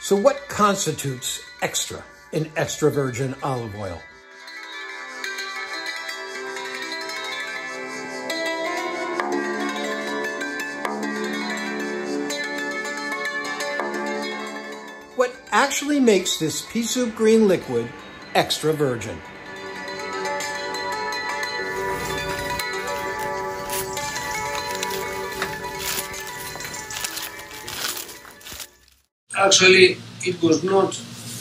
So what constitutes extra in extra virgin olive oil? What actually makes this pea soup green liquid extra virgin? Actually, it was not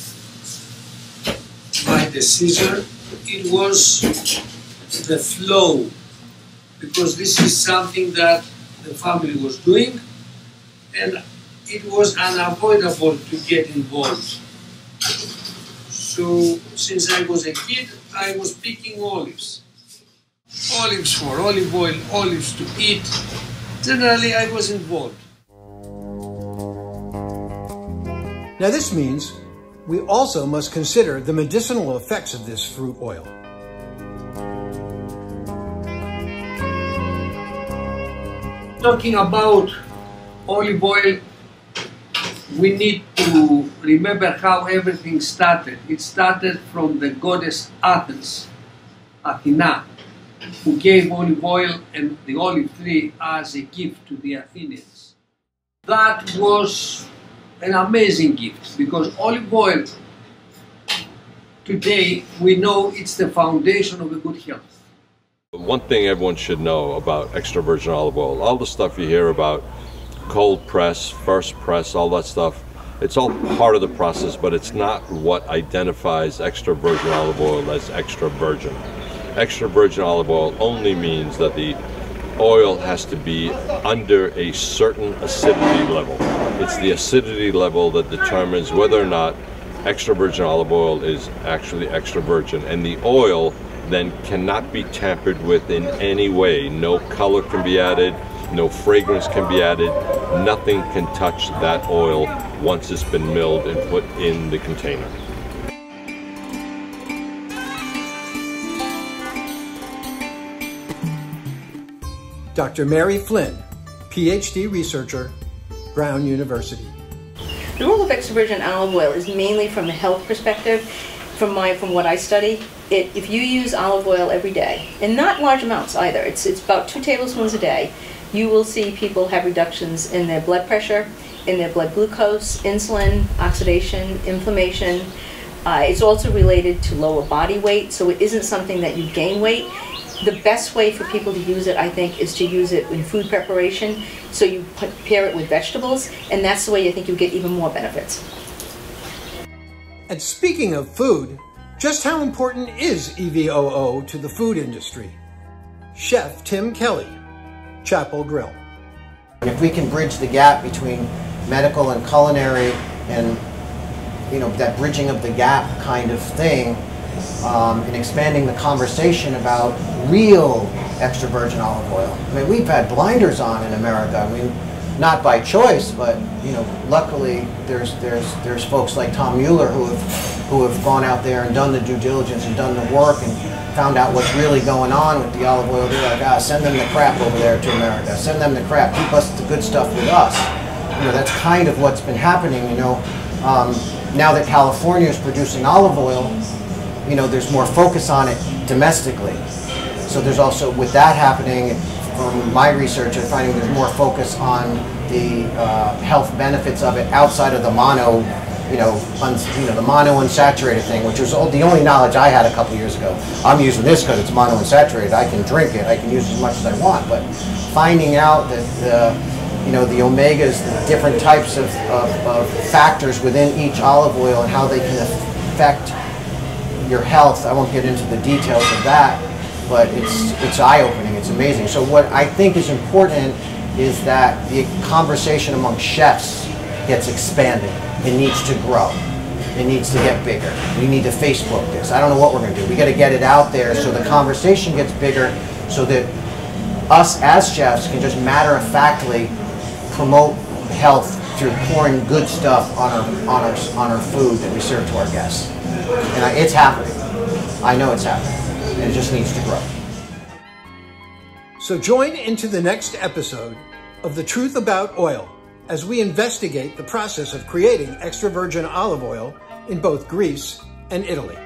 my decision, it was the flow, because this is something that the family was doing and it was unavoidable to get involved. So, since I was a kid, I was picking olives. Olives for olive oil, olives to eat. Generally, I was involved. Now this means we also must consider the medicinal effects of this fruit oil. Talking about olive oil, we need to remember how everything started. It started from the goddess Athens, Athena, who gave olive oil and the olive tree as a gift to the Athenians. That was an amazing gift, because olive oil, today we know it's the foundation of a good health. One thing everyone should know about extra virgin olive oil, all the stuff you hear about cold press, first press, all that stuff, it's all part of the process, but it's not what identifies extra virgin olive oil as extra virgin. Extra virgin olive oil only means that the oil has to be under a certain acidity level. It's the acidity level that determines whether or not extra virgin olive oil is actually extra virgin, and the oil then cannot be tampered with in any way. No color can be added, no fragrance can be added, nothing can touch that oil once it's been milled and put in the container. Dr. Mary Flynn, PhD researcher, Brown University. The role of extra virgin olive oil is mainly from a health perspective. From what I study, if you use olive oil every day, and not large amounts either, it's about 2 tablespoons a day, you will see people have reductions in their blood pressure, in their blood glucose, insulin, oxidation, inflammation. It's also related to lower body weight, so it isn't something that you gain weight. The best way for people to use it, I think, is to use it in food preparation. So you pair it with vegetables, and that's the way I think you get even more benefits. And speaking of food, just how important is EVOO to the food industry? Chef Tim Kelly, Chapel Grill. If we can bridge the gap between medical and culinary, and that bridging of the gap kind of thing, and expanding the conversation about real extra virgin olive oil. I mean, we've had blinders on in America. I mean, not by choice, but luckily there's folks like Tom Mueller who have gone out there and done the due diligence and done the work and found out what's really going on with the olive oil. They're like, send them the crap over there to America. Send them the crap. Keep us the good stuff with us. That's kind of what's been happening. Now that California is producing olive oil, there's more focus on it domestically. So there's also, with that happening, from my research, I'm finding there's more focus on the health benefits of it outside of the mono, the mono unsaturated thing, which was the only knowledge I had a couple years ago. I'm using this because it's mono unsaturated. I can drink it. I can use it as much as I want. But finding out that the omegas, the different types of factors within each olive oil and how they can affect your health. I won't get into the details of that, but it's eye-opening. It's amazing. So what I think is important is that the conversation among chefs gets expanded. It needs to grow. It needs to get bigger. We need to Facebook this. I don't know what we're going to do. We got to get it out there so the conversation gets bigger, so that us as chefs can just matter-of-factly promote health through pouring good stuff on our food that we serve to our guests. And it's happening. I know it's happening. And it just needs to grow. So join into the next episode of The Truth About Oil as we investigate the process of creating extra virgin olive oil in both Greece and Italy.